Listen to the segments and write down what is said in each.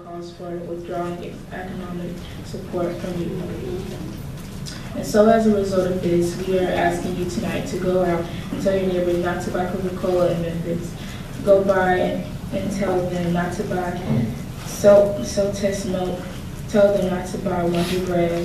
calls for withdrawing economic support from you. And so as a result of this, we are asking you tonight to go out and tell your neighbors not to buy Coca-Cola in Memphis. Go by and tell them not to buy test milk. Tell them not to buy Wonder Bread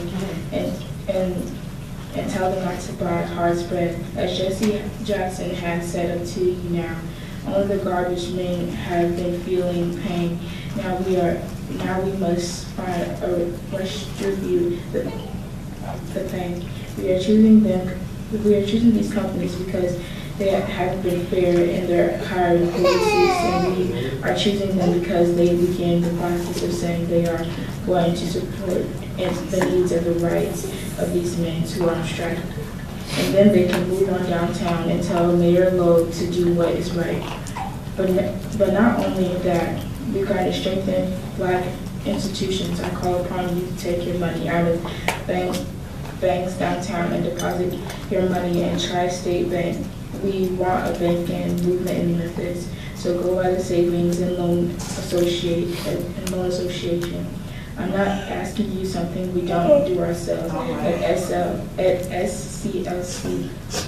and tell them not to buy hard spread. As Jesse Jackson has said up to you now, only the garbage men have been feeling pain. Now we must find a redistribute the pain. We are choosing these companies because they have been fair in their hiring policies, and we are choosing them because they begin the process of saying they are going to support the needs and the rights of these men who are on strike. And then they can move on downtown and tell Mayor Lowe to do what is right. But not only that, we got to strengthen Black institutions. I call upon you to take your money out of banks downtown and deposit your money in Tri-State Bank. We want a banking movement in Memphis. So go by the Savings and Loan Association. I'm not asking you something we don't do ourselves at SCLC.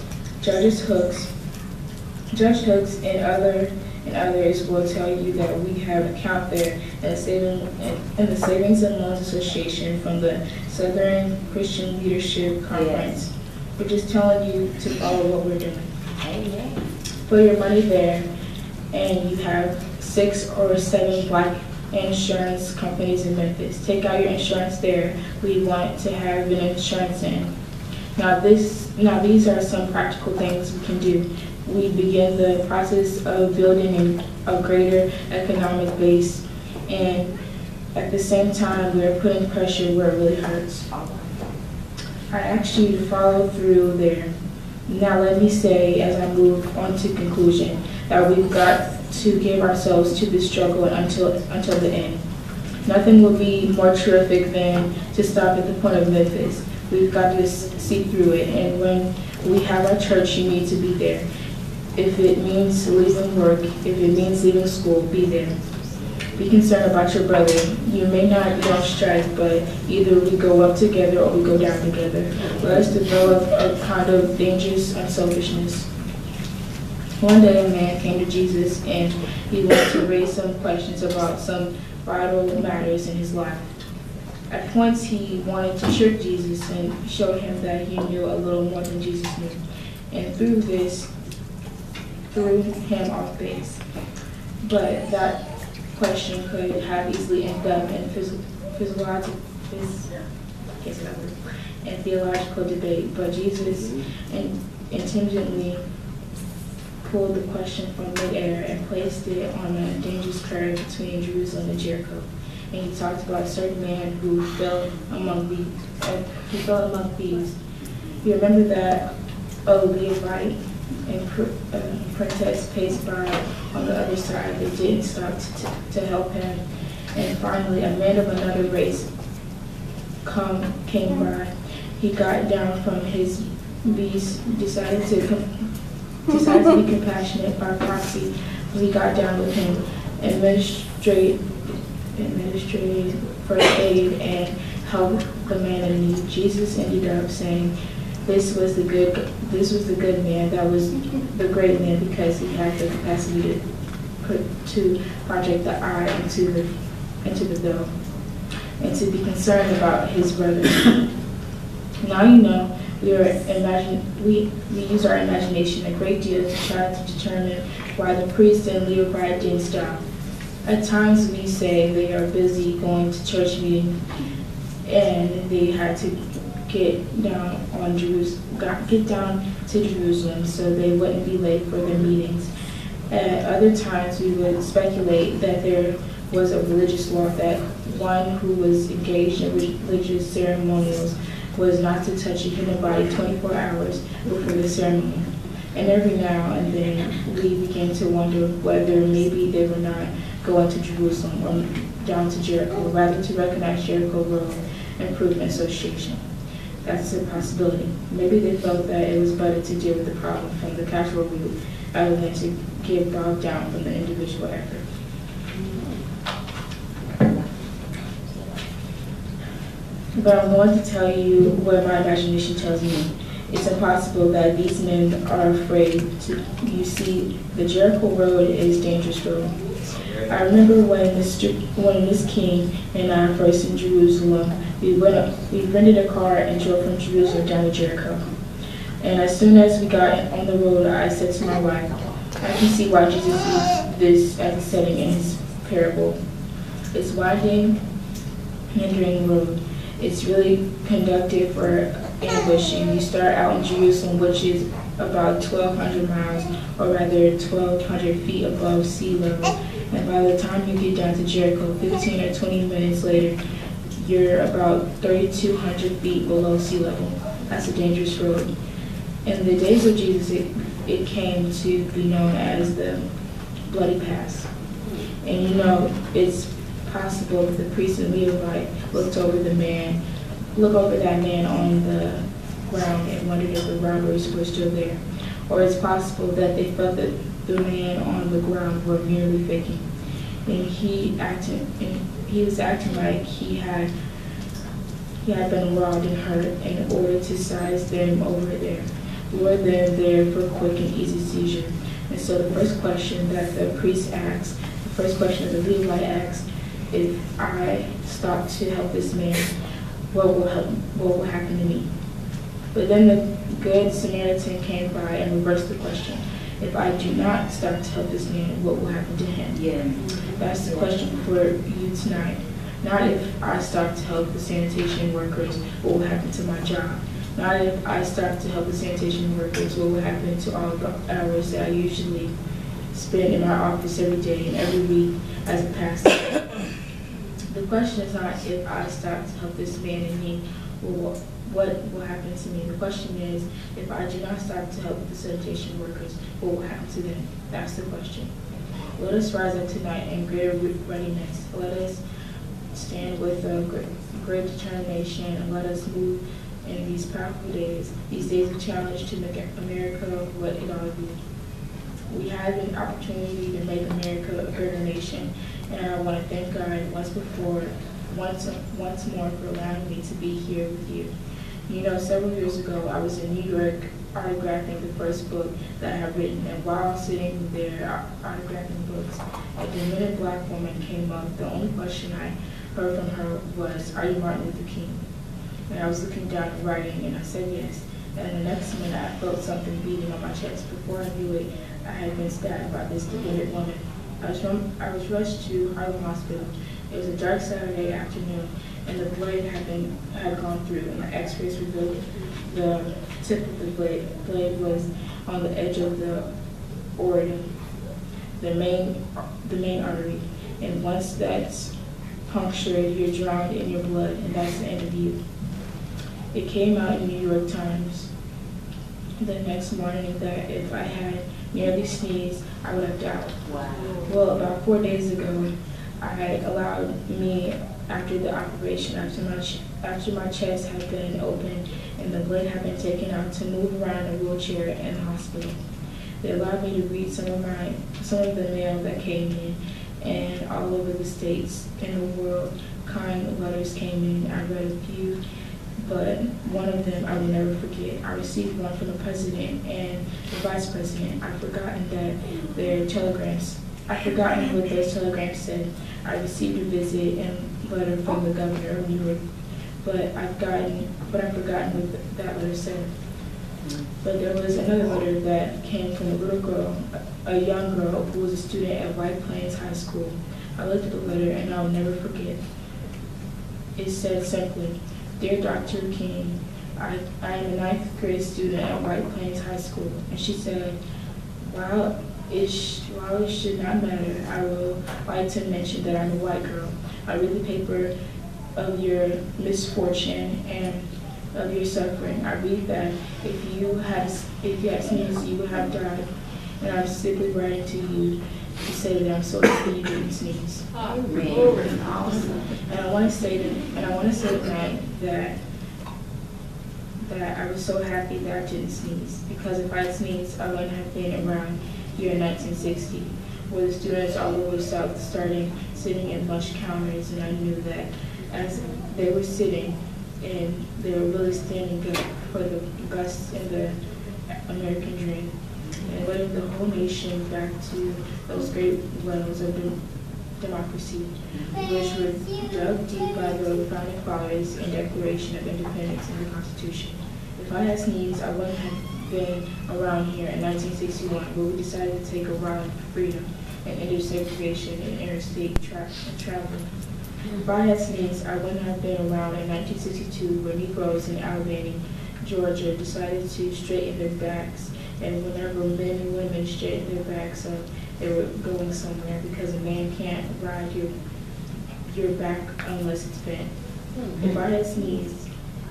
Judge Hooks and others will tell you that we have an account there in the Savings and Loans Association from the Southern Christian Leadership Conference. Yes. We're just telling you to follow what we're doing. Amen. Put your money there, and you have 6 or 7 Black insurance companies in Memphis. Take out your insurance there. We want to have an insurance in. Now these are some practical things we can do. We begin the process of building a greater economic base, and at the same time we're putting pressure where it really hurts. I asked you to follow through there. Now let me say, as I move on to conclusion, that we've got to give ourselves to this struggle until the end. Nothing will be more terrific than to stop at the point of Memphis. We've got to see through it, and when we have our church, you need to be there. If it means leaving work, if it means leaving school, be there. Be concerned about your brother. You may not be on strike, but either we go up together or we go down together. Let us develop a kind of dangerous unselfishness. One day a man came to Jesus and he wanted to raise some questions about some vital matters in his life. At points he wanted to trick Jesus and show him that he knew a little more than Jesus knew, and through this threw him off base. But that question could have easily ended up in theological debate, but Jesus intelligently pulled the question from midair and placed it on a dangerous curve between Jerusalem and Jericho. And he talked about a certain man who fell among thieves. You remember that Levite and protest paced by on the other side. They didn't stop to help him. And finally, a man of another race came by. He got down from his beast, decided to be compassionate by proxy. We got down with him, administrated first aid and helped the man in need. Jesus ended up saying, This was the good man, that was the great man, because he had the capacity to project the eye into the veil and to be concerned about his brother. Now you know we use our imagination a great deal to try to determine why the priest and Levite didn't stop. At times we say they are busy going to church meeting and they had to get down to Jerusalem so they wouldn't be late for their meetings. At other times we would speculate that there was a religious law that one who was engaged in religious ceremonials was not to touch a human body 24 hours before the ceremony. And every now and then we begin to wonder whether maybe they were not going to Jerusalem or down to Jericho, rather to recognize Jericho Road Improvement Association. That's a possibility. Maybe they felt that it was better to deal with the problem from the casual route rather than to get bogged down from the individual effort. but I'm going to tell you what my imagination tells me. It's impossible that these men are afraid to. You see, the Jericho road is dangerous road. I remember when Miss King and I first in Jerusalem, we rented a car and drove from Jerusalem down to Jericho. And as soon as we got on the road, I said to my wife, I can see why Jesus used this as a setting in his parable. It's winding, hindering road. It's really conducted for ambushing. You start out in Jerusalem, which is about 1,200 miles, or rather 1,200 feet above sea level. And by the time you get down to Jericho, 15 or 20 minutes later, you're about 3,200 feet below sea level. That's a dangerous road. In the days of Jesus, it came to be known as the Bloody Pass. And you know, it's possible that the priest and Levite looked over that man on the ground and wondered if the robbers were still there. Or it's possible that they felt that the man on the ground were merely faking. And he was acting like he had been robbed and hurt in order to size them over there, lure them there for a quick and easy seizure. And so the first question that the priest asks, the first question that the Levite asks, if I stop to help this man, what will happen to me? But then the good Samaritan came by and reversed the question. If I do not stop to help this man, what will happen to him? Yeah. That's the question for you tonight. Not if I stop to help the sanitation workers, what will happen to my job? Not if I stop to help the sanitation workers, what will happen to all the hours that I usually spend in my office every day and every week as a pastor. The question is not if I stop to help this man and me, what will happen to me. The question is, if I do not stop to help the sanitation workers, what will happen to them? That's the question. Let us rise up tonight in greater readiness. Let us stand with a great determination, and let us move in these powerful days, these days of challenge to make America what it ought to be. We have an opportunity to make America a greater nation, and I want to thank God once more for allowing me to be here with you. You know, several years ago, I was in New York autographing the first book that I had written, and while sitting there autographing books, a diminutive black woman came up. The only question I heard from her was, "Are you Martin Luther King?" And I was looking down at writing, and I said yes. And the next minute, I felt something beating on my chest. Before I knew it, I had been stabbed by this diminutive woman. I was rushed to Harlem Hospital. It was a dark Saturday afternoon, and the blade had gone through, and the X-rays revealed the tip of the blade was on the edge of the aorta, the main artery. And once that's punctured, you're drowned in your blood, and that's the end of you. It came out in the New York Times the next morning that if I had nearly sneezed, I would have died. Wow. Well, about 4 days ago, I allowed me, after the operation, after my chest had been opened and the blood had been taken out, to move around in a wheelchair in the hospital. They allowed me to read some of the mail that came in, and all over the states in the world, kind letters came in. I read a few, but one of them I will never forget. I received one from the president and the vice president. I've forgotten what those telegrams said. I received a visit and letter from the governor of New York, but I've forgotten what that letter said. But there was another letter that came from a little girl, a young girl who was a student at White Plains High School. I looked at the letter and I'll never forget. It said simply, "Dear Dr. King, I am a 9th grade student at White Plains High School." And she said, while it should not matter, I would like to mention that I'm a white girl. I read the paper of your misfortune and of your suffering. I read that if you had sneezed, you would have died. And I'm simply writing to you to say that I'm so happy you didn't sneeze. Awesome. And I want to say tonight that I was so happy that I didn't sneeze, because if I had sneezed, I wouldn't have been around here in 1960, where the students all over the South started sitting at lunch counters, and I knew that as they were sitting, and they were really standing up for the best in the American dream and led the whole nation back to those great wells of democracy, which were dug deep by the founding fathers in Declaration of Independence and the Constitution. If I had sneezed, I wouldn't have been around here in 1961, where we decided to take a ride for freedom and ended segregation and interstate travel. If I had sneezed, I wouldn't have been around in 1962, where Negroes in Albany, Georgia, decided to straighten their backs, and whenever men and women straightened their backs up, they were going somewhere, because a man can't ride your back unless it's bent. If I had sneezed,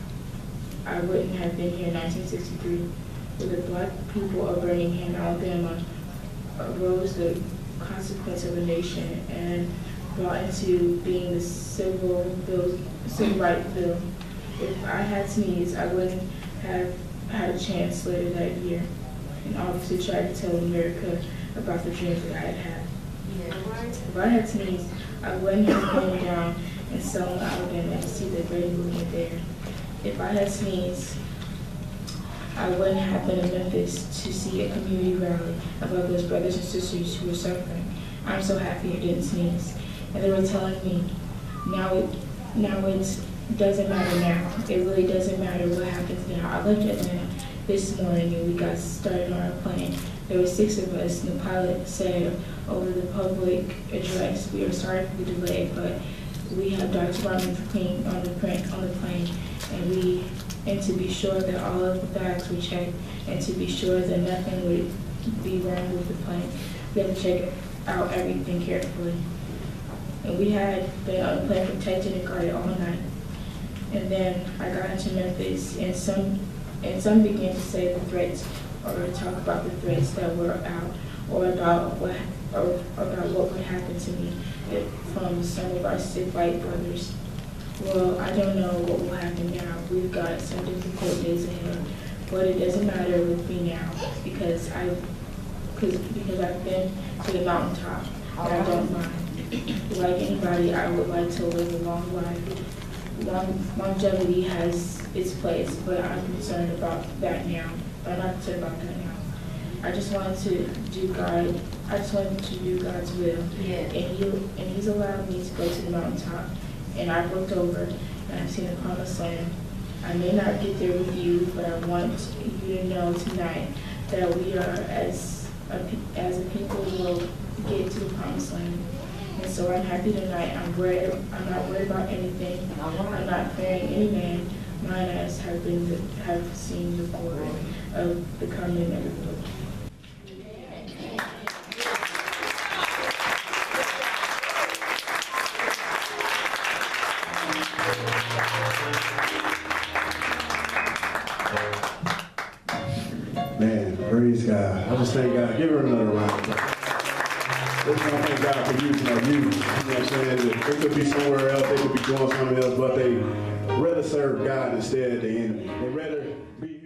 I wouldn't have been here in 1963, where the black people of Birmingham, Alabama, arose the consequence of the nation and brought into being the civil rights bill. If I had sneezed, I wouldn't have had a chance later that year, and obviously tried to tell America about the dreams that I had had. If I had sneezed, I wouldn't have been down in Selma, Alabama to see the great movement there. If I had sneezed, I wouldn't have been in Memphis to see a community rally about those brothers and sisters who were suffering. I'm so happy I didn't sneeze. And they were telling me, now it doesn't matter now. It really doesn't matter what happens now. I left Atlanta this morning and we got started on our plane. There were 6 of us, and the pilot said over the public address, "We are sorry for the delay, but we have Dr. Martin Luther King on the plane, and to be sure that all of the bags were checked, and to be sure that nothing would be wrong with the plane. We had to check out everything carefully." And we had been on the plane protected and guarded all night. And then I got into Memphis, and some began to say the threats, or talk about the threats that were out, or about what would happen to me from some of our sick white brothers. Well, I don't know what will happen now. We've got some difficult days ahead, but it doesn't matter with me now because I've been to the mountaintop, and I don't mind. Like anybody, I would like to live a long life. Longevity has its place, but I'm concerned about that now. I'm not concerned about that now. I just wanted to do God's will. Yeah. And He's allowed me to go to the mountaintop. And I've looked over and I've seen the promised land. I may not get there with you, but I want you to know tonight that we are, as a people, will get to the promised land. And so I'm happy tonight. I'm not worried about anything. I'm not fearing any man. Mine eyes have seen the glory of the coming of the Lord. Man, praise God. I just thank God. Give her another round. I thank God for using our youth. You know what I'm saying? They could be somewhere else. They could be doing something else, but they rather serve God instead of the enemy. They rather be